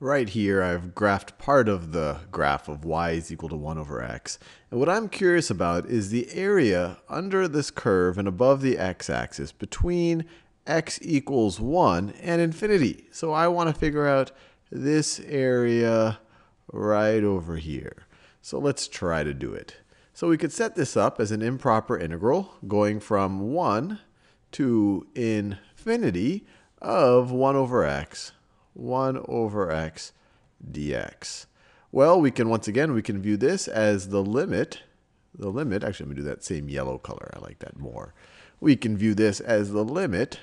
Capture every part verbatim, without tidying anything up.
Right here, I've graphed part of the graph of y is equal to one over x. And what I'm curious about is the area under this curve and above the x-axis between x equals one and infinity. So I want to figure out this area right over here. So let's try to do it. So we could set this up as an improper integral going from one to infinity of one over x. one over x dx. Well, we can, once again, we can view this as the limit, the limit, actually, let me do that same yellow color. I like that more. We can view this as the limit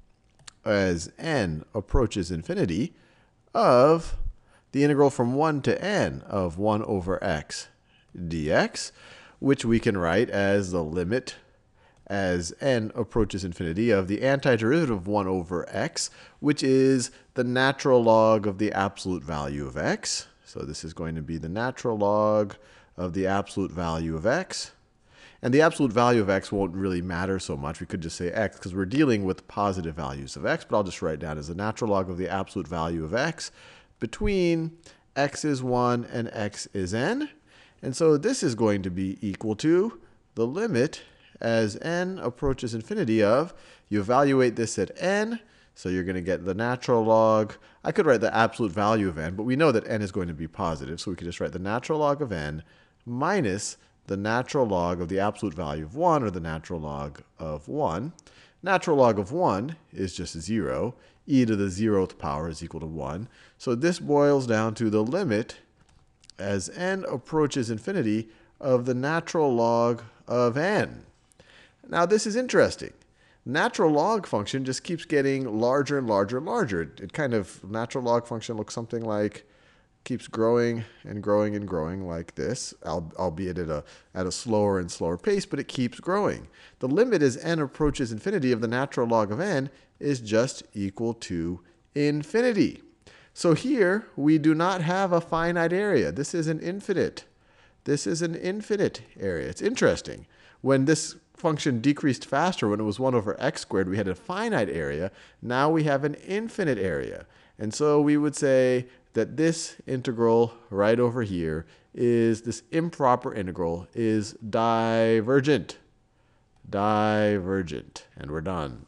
as n approaches infinity of the integral from one to n of one over x dx, which we can write as the limit as n approaches infinity of the antiderivative of one over x, which is the natural log of the absolute value of x. So this is going to be the natural log of the absolute value of x. And the absolute value of x won't really matter so much. We could just say x because we're dealing with positive values of x, but I'll just write down as the natural log of the absolute value of x between x is one and x is n. And so this is going to be equal to the limit as n approaches infinity of, you evaluate this at n, so you're going to get the natural log. I could write the absolute value of n, but we know that n is going to be positive, so we could just write the natural log of n minus the natural log of the absolute value of one, or the natural log of one. Natural log of one is just zero. E to the zeroth power is equal to one. So this boils down to the limit as n approaches infinity of the natural log of n. Now this is interesting. Natural log function just keeps getting larger and larger and larger. It, it kind of, natural log function looks something like, keeps growing and growing and growing like this, albeit at a, at a slower and slower pace, but it keeps growing. The limit as n approaches infinity of the natural log of n is just equal to infinity. So here we do not have a finite area. This is an infinite. This is an infinite area. It's interesting. When this function decreased faster, when it was one over x squared, we had a finite area. Now we have an infinite area. And so we would say that this integral right over here is, this improper integral is divergent. Divergent. And we're done.